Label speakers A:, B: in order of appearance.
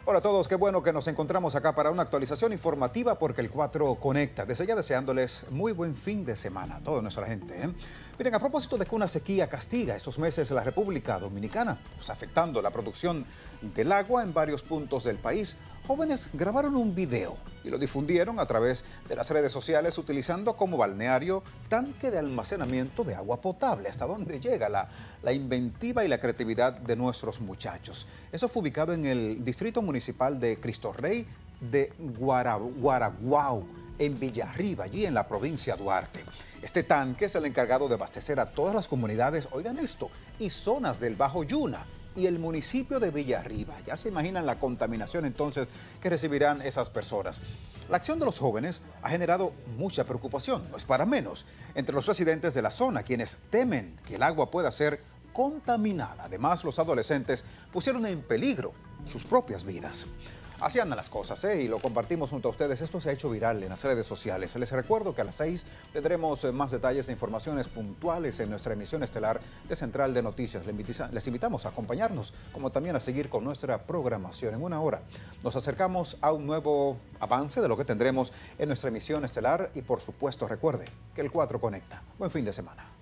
A: Hola a todos, qué bueno que nos encontramos acá para una actualización informativa porque el 4 conecta. Desde ya deseándoles muy buen fin de semana a toda nuestra gente. Miren, a propósito de que una sequía castiga estos meses la República Dominicana, pues afectando la producción del agua en varios puntos del país, jóvenes grabaron un video y lo difundieron a través de las redes sociales utilizando como balneario tanque de almacenamiento de agua potable. ¿Hasta dónde llega la inventiva y la creatividad de nuestros muchachos? Eso fue ubicado en el distrito municipal de Cristo Rey de Guaraguao, en Villarriba, allí en la provincia de Duarte. Este tanque es el encargado de abastecer a todas las comunidades, oigan esto, y zonas del Bajo Yuna y el municipio de Villarriba. Ya se imaginan la contaminación entonces que recibirán esas personas. La acción de los jóvenes ha generado mucha preocupación, no es para menos, entre los residentes de la zona, quienes temen que el agua pueda ser contaminada. Además, los adolescentes pusieron en peligro sus propias vidas. Así andan las cosas, y lo compartimos junto a ustedes. Esto se ha hecho viral en las redes sociales. Les recuerdo que a las 6 tendremos más detalles e informaciones puntuales en nuestra emisión estelar de Central de Noticias. Les invitamos a acompañarnos, como también a seguir con nuestra programación. En una hora nos acercamos a un nuevo avance de lo que tendremos en nuestra emisión estelar y, por supuesto, recuerde que el 4 conecta. Buen fin de semana.